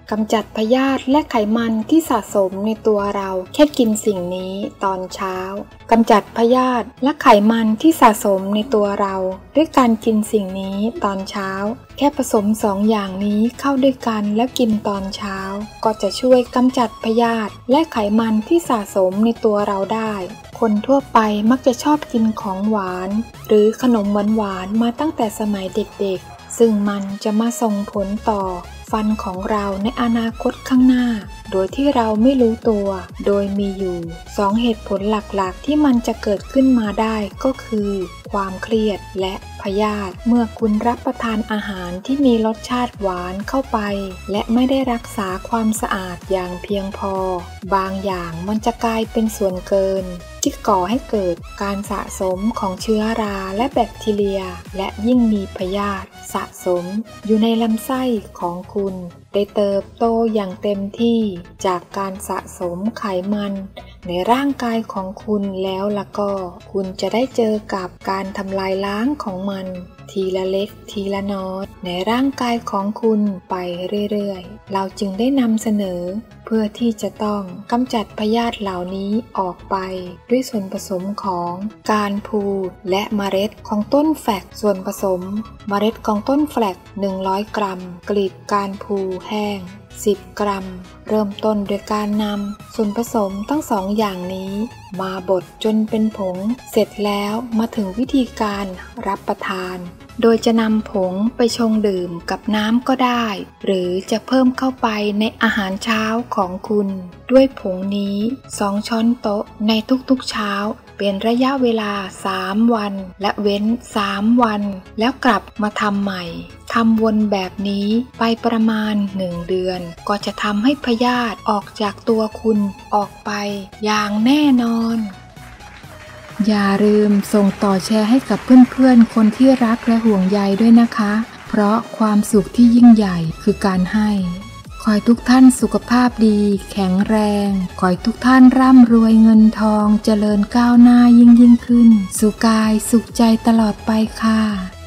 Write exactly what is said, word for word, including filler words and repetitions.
กำจัดพยาธิและไขมันที่สะสมในตัวเราแค่กินสิ่งนี้ตอนเช้ากำจัดพยาธิและไขมันที่สะสมในตัวเราด้วยการกินสิ่งนี้ตอนเช้าแค่ผสมสองอย่างนี้เข้าด้วยกันแล้วกินตอนเช้าก็จะช่วยกำจัดพยาธิและไขมันที่สะสมในตัวเราได้คนทั่วไปมักจะชอบกินของหวานหรือขนมหวานๆมาตั้งแต่สมัยเด็กๆซึ่งมันจะมาส่งผลต่อฟันของเราในอนาคตข้างหน้าโดยที่เราไม่รู้ตัวโดยมีอยู่สองเหตุผลหลักๆที่มันจะเกิดขึ้นมาได้ก็คือความเครียดและพยาธิเมื่อคุณรับประทานอาหารที่มีรสชาติหวานเข้าไปและไม่ได้รักษาความสะอาดอย่างเพียงพอบางอย่างมันจะกลายเป็นส่วนเกินที่ก่อให้เกิดการสะสมของเชื้อราและแบคทีเรียและยิ่งมีพยาธิสะสมอยู่ในลำไส้ของคุณได้เติบโตอย่างเต็มที่จากการสะสมไขมันในร่างกายของคุณแล้วล่ะก็คุณจะได้เจอกับการทำลายล้างของมันทีละเล็กทีละน้อยในร่างกายของคุณไปเรื่อยๆเราจึงได้นำเสนอเพื่อที่จะต้องกำจัดพยาธิเหล่านี้ออกไปด้วยส่วนผสมของการพูและเมล็ดของต้นแฟลกส่วนผสมเมล็ดของต้นแฟลกหนึ่งร้อยกรัมกลีบการพูแห้งสิบกรัมเริ่มต้นโดยการนำส่วนผสมทั้งสองอย่างนี้มาบดจนเป็นผงเสร็จแล้วมาถึงวิธีการรับประทานโดยจะนำผงไปชงดื่มกับน้ำก็ได้หรือจะเพิ่มเข้าไปในอาหารเช้าของคุณด้วยผงนี้สองช้อนโต๊ะในทุกๆเช้าเป็นระยะเวลาสามวันและเว้นสามวันแล้วกลับมาทำใหม่ทำวนแบบนี้ไปประมาณหนึ่งเดือนก็จะทำให้พยาธิออกจากตัวคุณออกไปอย่างแน่นอนอย่าลืมส่งต่อแชร์ให้กับเพื่อนๆคนที่รักและห่วงใยด้วยนะคะเพราะความสุขที่ยิ่งใหญ่คือการให้ขอให้ทุกท่านสุขภาพดีแข็งแรงขอให้ทุกท่านร่ำรวยเงินทองเจริญก้าวหน้ายิ่งยิ่งขึ้นสุขกายสุขใจตลอดไปค่ะ